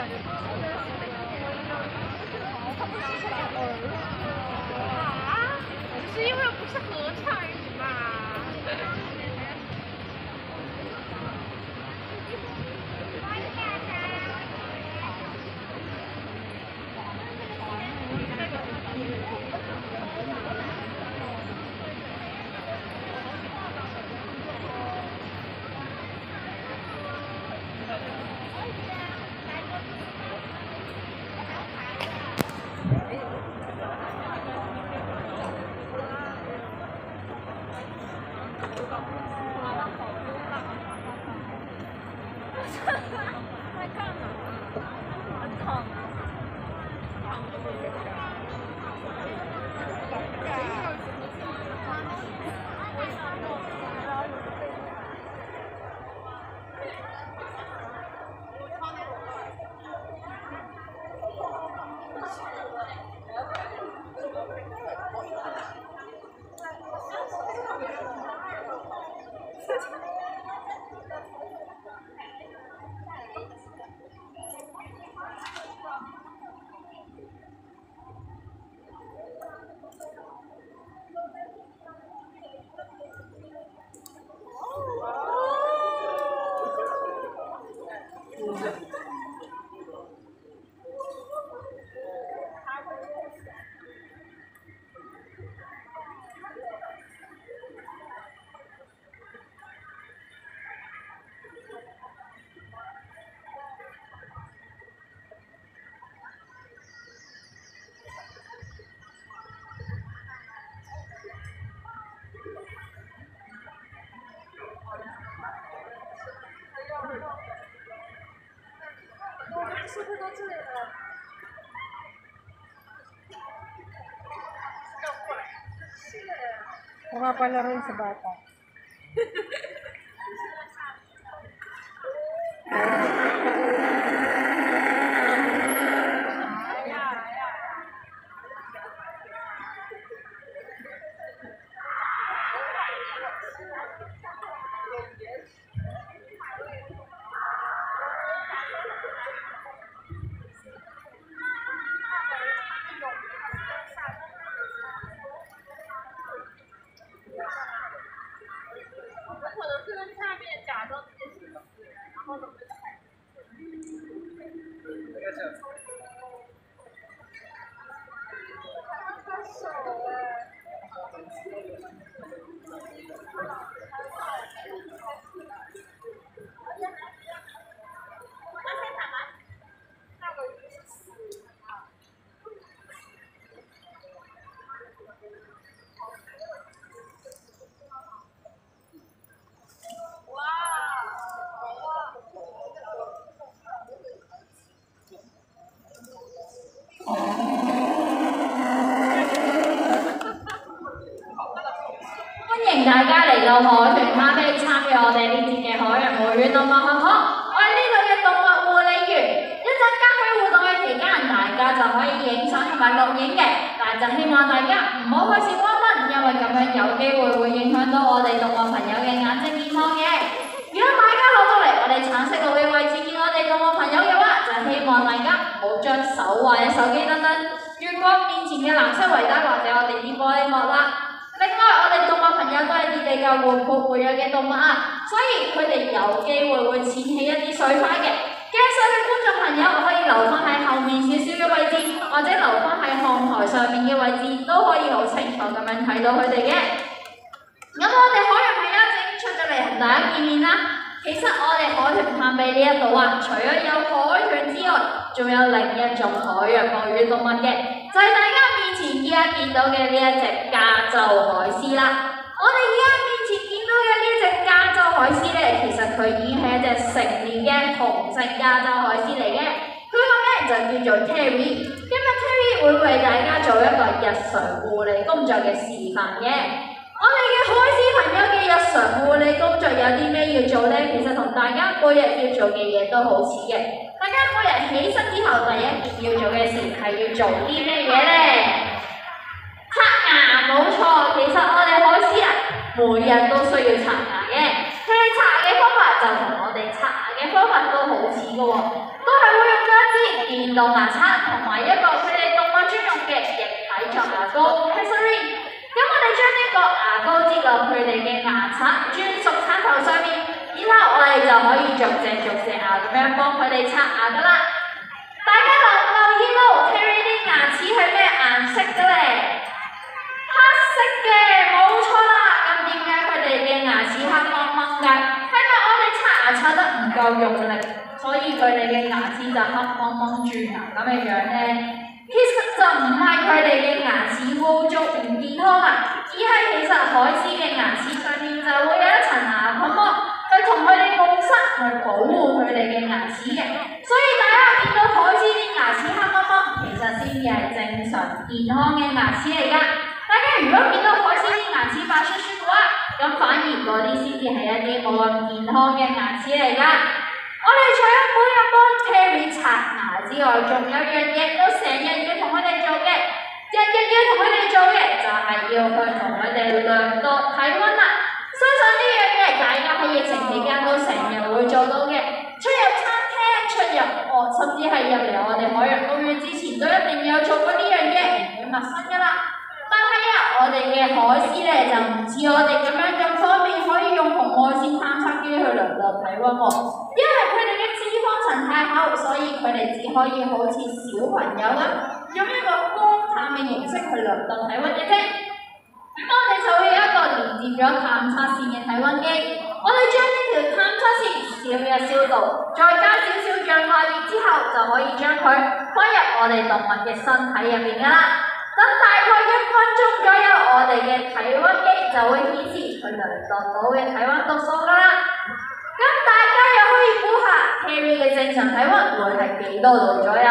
啊，是因为不是合唱语嘛？在干嘛？很痛。是不是都这里了？ Mga palaro sa bata. 歡迎大家嚟到海豚咖啡參與我哋呢節嘅海洋公園動物學堂。我係呢度嘅動物護理員。一陣間喺活動嘅期間，大家就可以影相同埋錄影嘅，但就希望大家唔好開始關燈，因為咁樣有機會影響到我哋動物朋友嘅眼睛健康嘅。如果大家落到嚟我哋橙色路嘅位置見我哋動物朋友嘅話，就希望大家唔好將手或者手機等等越過面前嘅藍色圍帶或者我哋啲玻璃幕啦。另外，我哋動物朋友都係啲比較活潑活躍嘅動物啊，所以佢哋有機會會濺起一啲水花嘅。驚水嘅觀眾朋友可以留翻喺後面少少嘅位置，或者留翻喺看台上面嘅位置，都可以好清楚咁樣睇到佢哋嘅。咁我哋海洋朋友已經出咗嚟同大家見面啦。其實我哋海豚探秘呢一度啊，除咗有海豚之外，仲有另一種海洋哺乳動物嘅，就係大家面前見到嘅呢一隻加州海獅啦。我哋而家面前見到嘅呢隻加州海獅咧，其實佢已經係一隻成年嘅雄性加州海獅嚟嘅，佢個名就叫做 Terry。今日 Terry 會為大家做一個日常護理工作嘅示範嘅。我哋嘅海獅朋友嘅日常護理工作有啲咩要做呢？其實同大家每日要做嘅嘢都好似嘅。大家每日起身之後，第一件要做嘅事係要做啲咩嘢呢？刷牙，冇錯。其實我哋海獅啊，每日都需要刷牙嘅。佢哋刷牙嘅方法就同我哋刷牙嘅方法都好似嘅喎，都係會用咗一支到牙刷同埋一個佢哋動物專用嘅液體作牙膏 Pessary。咁我哋將呢個牙膏擠落佢哋嘅牙刷專屬刷頭上面，然後我哋就可以逐隻牙咁樣幫佢哋刷牙噶啦。大家留意到 Terry 啲牙齒係咩顏色嘅咧？黑色嘅，冇錯啦。咁點解佢哋嘅牙齒黑掹掹㗎？係咪我哋刷牙刷得唔夠用力，所以佢哋嘅牙齒就黑掹掹轉牙咁嘅樣咧？其實就唔係佢哋嘅牙齒污糟唔健康啊，而係其實海獅嘅牙齒上面就會有一層牙菌膜，去同佢哋共生去保護佢哋嘅牙齒嘅。所以大家見到海獅啲牙齒黑掹掹，其實先至係正常健康嘅牙齒嚟㗎。大家如果見到海獅啲牙齒白雪雪嘅話，咁反而嗰啲先至係一啲冇咁健康嘅牙齒嚟㗎。我哋除咗每日幫 Terry 刷牙之外，仲有樣嘢都成日要同佢哋做嘅，日要同佢哋做嘅就係要去同佢哋量度體溫啦。相信呢樣嘢大家喺疫情期間都成日會做到嘅，出入餐廳、出入甚至係入嚟我哋海洋公園之前都一定有做過呢樣嘢，唔會陌生㗎啦。但係啊，我哋嘅海獅咧就唔似我哋咁樣咁方便可以用紅外線探測機去量度體溫喎，因為佢哋嘅脂肪層太厚，所以佢哋只可以好似小朋友咁用一個光探嘅形式去量度體溫嘅啫。咁我哋就會有一個連接咗探測線嘅體溫機，我哋將呢條探測線燒度，再加少少氧化液之後，就可以將佢放入我哋動物嘅身體入面㗎啦。等大概1分鐘左右，我哋嘅體溫機就會顯示佢量度到嘅體溫度數㗎啦。咁大家又可以估下 Terry 嘅正常體溫會係幾多度左右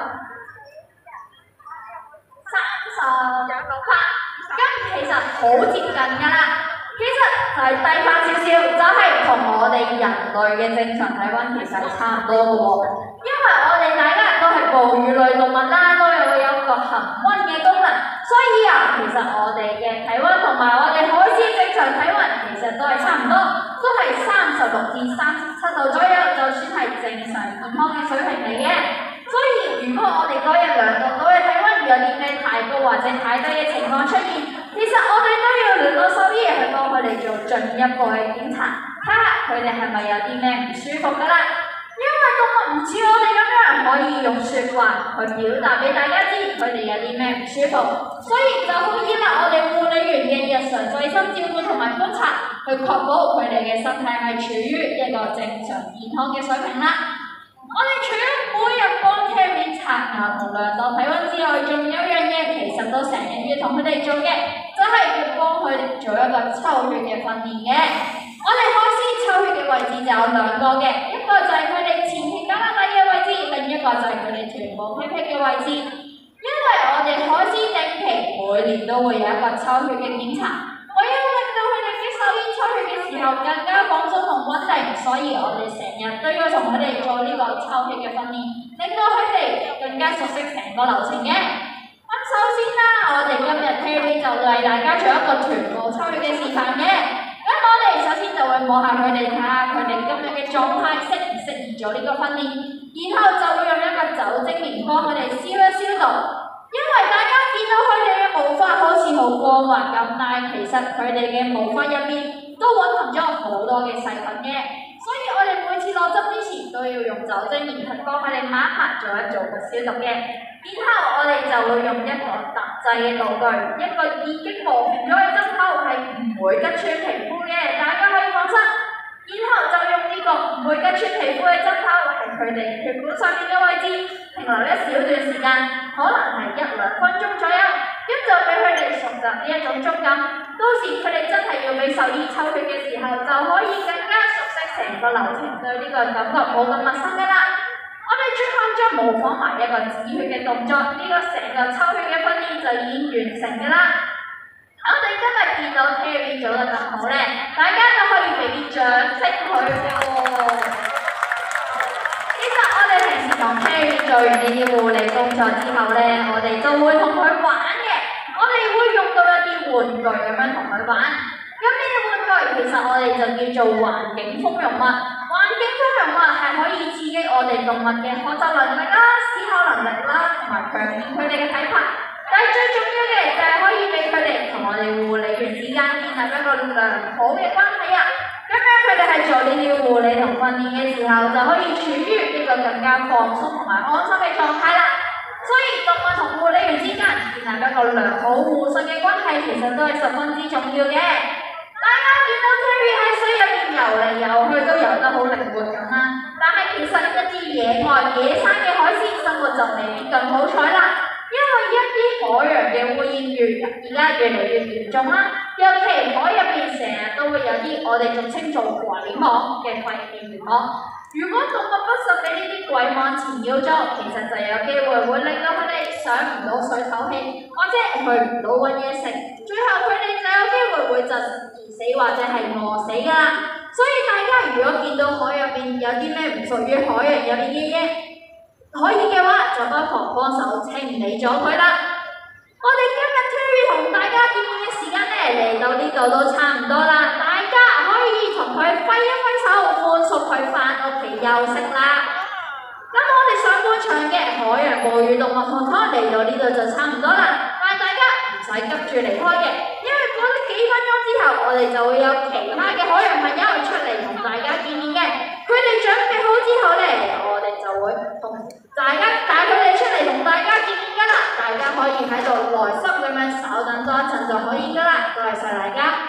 ？38，咁其實好接近㗎啦。其實就係低翻少少，就係同我哋人類嘅正常體溫其實係差唔多嘅喎。因為我哋大家都係哺乳類動物啦，都有一個恆溫嘅功能，所以啊，其實我哋嘅體溫同埋我哋海獅正常體溫其實都係差唔多，都係36至37度左右，就算係正常健康嘅水平嚟嘅。所以如果我哋嗰日量度到嘅體溫有啲咩太高或者太低嘅情況出現，其實我哋都要聯絡獸醫去幫佢哋做進一步嘅檢查，睇下佢哋係咪有啲咩唔舒服㗎啦。因為動物唔似我哋咁樣可以用説話去表達俾大家知佢哋有啲咩唔舒服，所以就好依賴我哋護理員嘅日常細心照顧同埋觀察，去確保佢哋嘅身體係處於一個正常健康嘅水平啦。我哋除咗每日幫 Terry 刷牙同量度體溫之外，仲有樣嘢其實都成日要同佢哋做嘅，就係要幫佢哋做一個抽血嘅訓練嘅。我哋海獅抽血嘅位置就有2個嘅，一個就係佢哋前臂胳肋底嘅位置，另一個就係佢哋臀部屁屁嘅位置。因為我哋海獅定期每年都會有一個抽血嘅檢查，為咗令到佢哋嘅獸醫抽血嘅時候更加放鬆同穩定，所以我哋成日都要同佢哋做呢個抽血嘅訓練，令到佢哋更加熟悉成個流程嘅。咁首先啦，我哋今日 Terry 就為大家做一個臀部抽血嘅示範嘅。咁我哋首先就會摸下佢哋，睇下佢哋今日嘅狀態適唔適宜做呢個訓練，然後就會用一個酒精棉幫佢哋消一消毒。因為大家見到佢哋嘅毛髮好似好光滑咁，但係其實佢哋嘅毛髮入面都蘊含咗好多嘅細菌嘅，所以我哋每次落針之前都要用酒精棉去幫佢哋抹一抹，做一做個消毒嘅。然後我哋就會用一個特製嘅道具，一個已經磨平咗嘅針頭，係唔會吉穿皮膚嘅，大家可以放心。然後就用呢個唔會吉穿皮膚嘅針頭，喺佢哋血管上面嘅位置停留一小段時間，可能係1-2分鐘左右，咁就俾佢哋熟習呢一種觸感。到時佢哋真係要俾獸醫抽血嘅時候，就可以更加熟悉成個流程，對呢個感覺冇咁陌生㗎啦。我哋最後將模仿埋一個止血嘅動作，呢個成個抽血嘅訓練就已經完成㗎啦。我哋今日見到 Terry 做得咁好咧，大家都可以俾啲掌聲佢喎。其實我哋平時同 Terry 做完呢啲護理工作之後咧，我哋都會同佢玩嘅，我哋會用到一啲玩具咁樣同佢玩。咁呢啲玩具其實我哋就叫做環境豐容物。環境經分享話係可以刺激我哋動物嘅學習能力啦、思考能力啦，同埋強健佢哋嘅體魄。但係最重要嘅就係可以俾佢哋同我哋護理員之間建立一個良好嘅關係啊！咁樣佢哋喺做呢啲護理同訓練嘅時候，就可以處於一個更加放鬆同埋安心嘅狀態啦。所以動物同護理員之間建立一個良好互信嘅關係，其實都係十分之重要嘅。大家見到 Terry 喺水入邊游嚟游去都游得好靈活咁啦，但係其實一啲野外野生嘅海鮮生活就未必咁好彩啦。因為一啲海洋嘅污染而家越嚟越嚴重啦，尤其海入邊成日都會有啲我哋俗稱做鬼網嘅廢電網。如果動物不慎俾呢啲鬼網纏繞咗，其實就有機會會令到佢哋上唔到水唞氣，或者去唔到揾嘢食，最後佢哋就有機會會窒息死或者係餓死㗎啦。所以大家如果見到海入邊有啲咩唔屬於海洋入邊嘅嘢，可以嘅話就不妨幫手清理咗佢啦。我哋今日 Terry 同大家見面嘅時間嚟到呢度都差唔多啦，大家可以同佢揮一揮手，歡送佢返屋企休息啦。咁我哋上半場嘅海洋哺乳動物學堂嚟到呢度就差唔多啦，但係大家唔使急住離開嘅，因為過咗幾分鐘之後，我哋就會有其他嘅海洋朋友出嚟同大家見面嘅。佢哋準備好之後呢，我哋就會同大家帶佢哋出嚟同大家見面㗎啦。大家可以喺度耐心咁樣稍等多一陣就可以㗎啦。多謝晒大家。